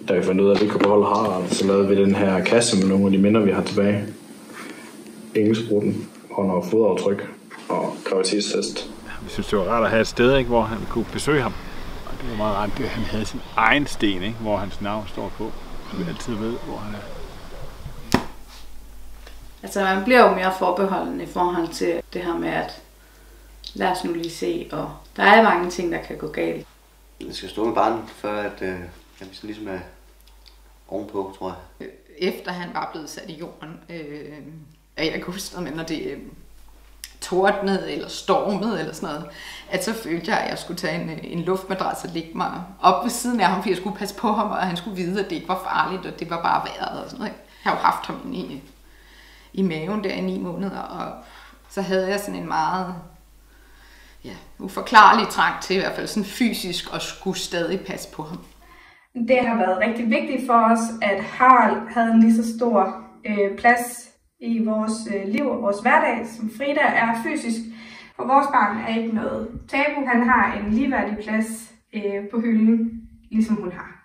Da vi fandt ud af, at vi kunne beholde Harald, så lavede vi den her kasse med nogle af de minder, vi har tilbage. Engelsbruten, hånd- og fodaftryk og graviditetstest. Vi synes, det var rart at have et sted, ikke, hvor han kunne besøge ham. Og det var meget rart, at han havde sin egen sten, ikke, hvor hans navn står på. Så vi altid ved, hvor han er. Altså man bliver jo mere forbeholden i forhold til det her med, at lad os nu lige se, og der er mange ting, der kan gå galt. Det skal stå med barnet, før at vi sådan ligesom er ovenpå, tror jeg. Efter han var blevet sat i jorden, jeg kan huske, men når det tordnede eller stormede eller sådan noget, at så følte jeg, at jeg skulle tage en luftmadras og lægge mig op ved siden af ham, fordi jeg skulle passe på ham, og han skulle vide, at det ikke var farligt, og det var bare vejret og sådan noget. Jeg har jo haft ham inde i maven der i 9 måneder, og så havde jeg sådan en meget uforklarlig trang til i hvert fald sådan fysisk at skulle stadig passe på ham. Det har været rigtig vigtigt for os, at Harald havde en lige så stor plads i vores liv og vores hverdag, som Frida er fysisk. For vores barn er ikke noget tabu. Han har en ligeværdig plads på hylden, ligesom hun har.